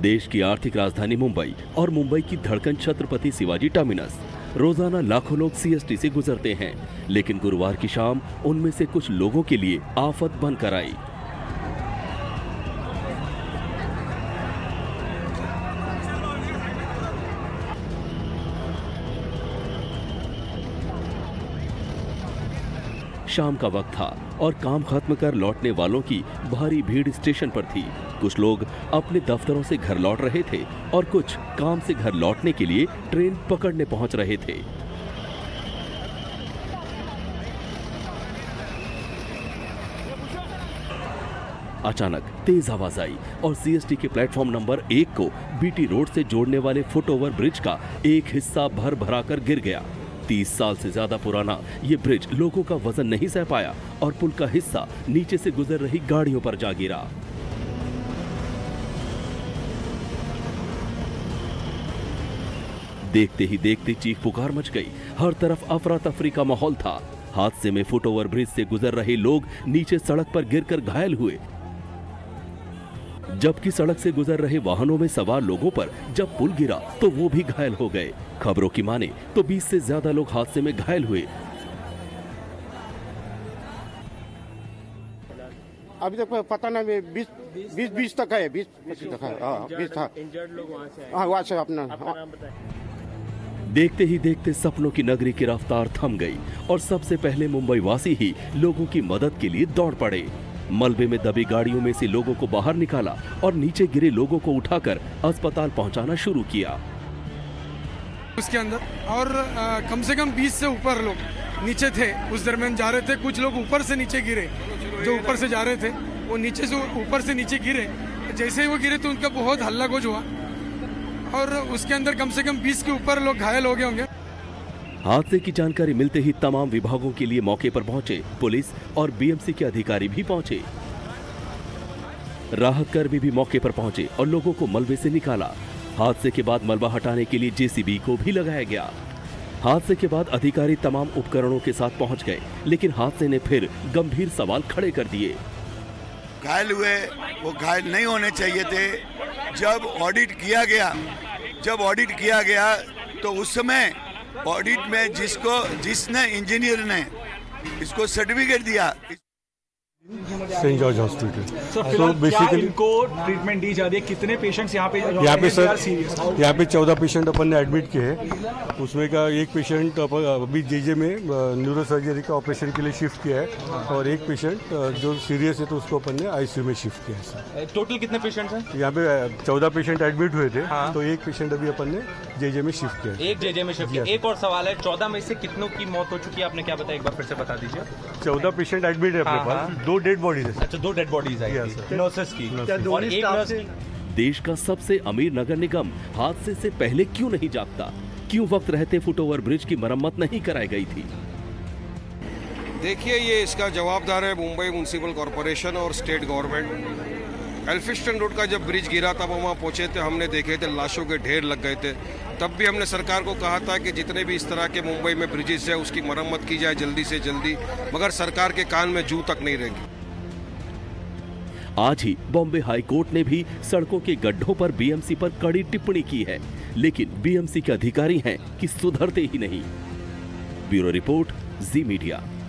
देश की आर्थिक राजधानी मुंबई और मुंबई की धड़कन छत्रपति शिवाजी टर्मिनस। रोजाना लाखों लोग सीएसटी से गुजरते हैं, लेकिन गुरुवार की शाम उनमें से कुछ लोगों के लिए आफत बनकर आई। शाम का वक्त था और काम खत्म कर लौटने वालों की भारी भीड़ स्टेशन पर थी। कुछ लोग अपने दफ्तरों से घर लौट रहे थे और कुछ काम से घर लौटने के लिए ट्रेन पकड़ने पहुंच रहे थे। अचानक तेज आवाज आई और सीएसटी के प्लेटफॉर्म नंबर 1 को बीटी रोड से जोड़ने वाले फुटओवर ब्रिज का एक हिस्सा भर भराकर गिर गया। 30 साल से ज्यादा पुराना ये ब्रिज लोगों का वजन नहीं सह पाया और पुल का हिस्सा नीचे से गुजर रही गाड़ियों पर जा गिरा। देखते ही देखते चीख पुकार मच गई। हर तरफ अफरा तफरी का माहौल था। हादसे में फुटओवर ब्रिज से गुजर रहे लोग नीचे सड़क पर गिरकर घायल हुए, जबकि सड़क से गुजर रहे वाहनों में सवार लोगों पर जब पुल गिरा तो वो भी घायल हो गए। खबरों की माने तो 20 से ज्यादा लोग हादसे में घायल हुए। अभी तक पता नहीं, 20 तक है, 20 तक है। 20 था। वहाँ से अपना देखते ही देखते सपनों की नगरी की रफ्तार थम गई और सबसे पहले मुंबई वासी ही लोगों की मदद के लिए दौड़ पड़े। मलबे में दबी गाड़ियों में से लोगों को बाहर निकाला और नीचे गिरे लोगों को उठाकर अस्पताल पहुंचाना शुरू किया। उसके अंदर और कम से कम 20 से ऊपर लोग नीचे थे, उस दरमियान जा रहे थे। कुछ लोग ऊपर से नीचे गिरे, जो ऊपर से जा रहे थे वो नीचे से ऊपर से नीचे गिरे। जैसे ही वो गिरे तो उनका बहुत हल्ला गुज हुआ और उसके अंदर कम से कम 20 के ऊपर लोग घायल हो गए होंगे। हादसे की जानकारी मिलते ही तमाम विभागों के लिए मौके पर पहुंचे पुलिस और बीएमसी के अधिकारी भी पहुंचे। राहत कर्मी भी मौके पर पहुंचे और लोगों को मलबे से निकाला। हादसे के बाद मलबा हटाने के लिए जेसीबी को भी लगाया गया। हादसे के बाद अधिकारी तमाम उपकरणों के साथ पहुंच गए, लेकिन हादसे ने फिर गंभीर सवाल खड़े कर दिए। घायल हुए वो घायल नहीं होने चाहिए थे। जब ऑडिट किया गया तो उस समय ऑडिट में जिसने इंजीनियर ने इसको सर्टिफिकेट दिया, सेंट जॉर्ज हॉस्पिटल। तो बेसिकली इनको ट्रीटमेंट दी जा रही है। कितने पेशेंट्स यहाँ पे सर यहाँ पे 14 पेशेंट अपन ने एडमिट किए हैं। उसमें का एक पेशेंट अभी जेजे में न्यूरो सर्जरी का ऑपरेशन के लिए शिफ्ट किया है और एक पेशेंट जो सीरियस है तो उसको अपन ने आईसीयू में शिफ्ट किया है। सर टोटल कितने पेशेंट्स हैं यहाँ पे? 14 पेशेंट एडमिट हुए थे। हाँ। तो एक पेशेंट अभी अपन ने जेजे में शिफ्ट किया है। एक जेजे में शिफ्ट किया। एक और सवाल है, 14 में से कितनों की मौत हो चुकी है? आपने क्या बताया, एक बार फिर से बता दीजिए। 14 पेशेंट एडमिट है अपने पास, 2 डेड बॉडीज है। अच्छा, 2 डेड बॉडीज आई नर्सेस की और एक नर्स की। देश का सबसे अमीर नगर निगम हादसे से पहले क्यों नहीं जागता? क्यों वक्त रहते फुटओवर ब्रिज की मरम्मत नहीं कराई गई थी? देखिए, ये इसका जवाबदार है मुंबई म्युनिसिपल कॉरपोरेशन और स्टेट गवर्नमेंट। एल्फिंस्टन रोड का जब ब्रिज गिरा तब वहाँ पहुंचे थे, हमने देखे थे लाशों के ढेर लग गए थे। तब भी हमने सरकार को कहा था कि जितने भी इस तरह के मुंबई में ब्रिजेस है उसकी मरम्मत की जाए जल्दी से जल्दी, मगर सरकार के कान में जू तक नहीं रहेगी। आज ही बॉम्बे हाई कोर्ट ने भी सड़कों के गड्ढों पर बीएमसी पर कड़ी टिप्पणी की है, लेकिन बीएमसी के अधिकारी हैं कि सुधरते ही नहीं। Bureau report, Zee media.